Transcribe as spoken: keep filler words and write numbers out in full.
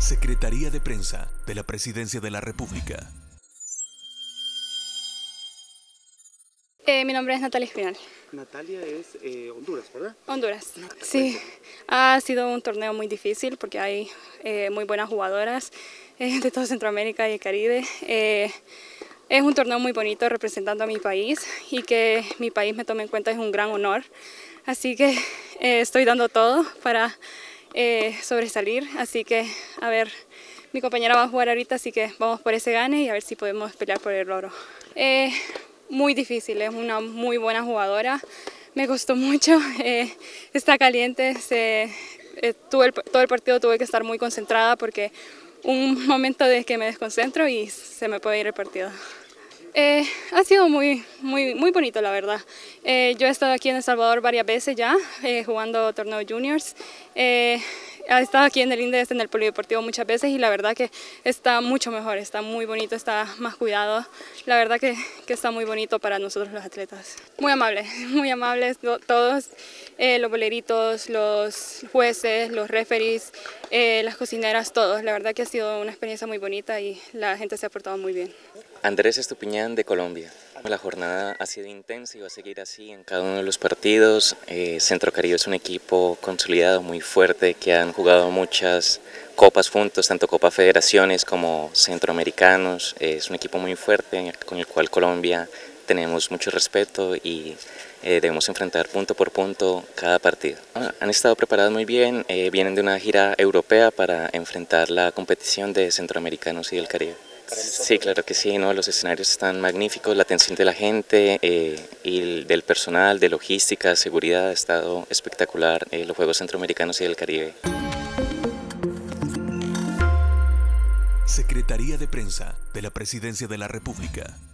Secretaría de Prensa de la Presidencia de la República. Eh, mi nombre es Natalia Espinal. Natalia es eh, Honduras, ¿verdad? Honduras. Sí, ha sido un torneo muy difícil porque hay eh, muy buenas jugadoras eh, de toda Centroamérica y el Caribe. Eh, es un torneo muy bonito representando a mi país y que mi país me tome en cuenta es un gran honor. Así que eh, estoy dando todo para eh, sobresalir. Así que, a ver, mi compañera va a jugar ahorita, así que vamos por ese gane y a ver si podemos pelear por el oro. Eh, Muy difícil, es una muy buena jugadora, me costó mucho, eh, está caliente, se, eh, tuve el, todo el partido tuve que estar muy concentrada porque un momento de que me desconcentro y se me puede ir el partido. Eh, ha sido muy, muy, muy bonito, la verdad. Eh, yo he estado aquí en El Salvador varias veces ya, eh, jugando torneo juniors. Eh, he estado aquí en el INDES, en el Polideportivo muchas veces y la verdad que está mucho mejor, está muy bonito, está más cuidado. La verdad que, que está muy bonito para nosotros los atletas. Muy amables, muy amables todos, eh, los boleritos, los jueces, los referees, eh, las cocineras, todos. La verdad que ha sido una experiencia muy bonita y la gente se ha portado muy bien. Andrés Estupiñán de Colombia. La jornada ha sido intensa y va a seguir así en cada uno de los partidos. Eh, Centro Caribe es un equipo consolidado, muy fuerte, que han jugado muchas copas juntos, tanto Copa Federaciones como Centroamericanos. Eh, es un equipo muy fuerte con el cual Colombia tenemos mucho respeto y eh, debemos enfrentar punto por punto cada partido. Ah, han estado preparados muy bien, eh, vienen de una gira europea para enfrentar la competición de Centroamericanos y del Caribe. Sí, claro que sí, ¿no? Los escenarios están magníficos, la atención de la gente eh, y del personal, de logística, seguridad, ha estado espectacular, eh, los Juegos Centroamericanos y del Caribe. Secretaría de Prensa de la Presidencia de la República.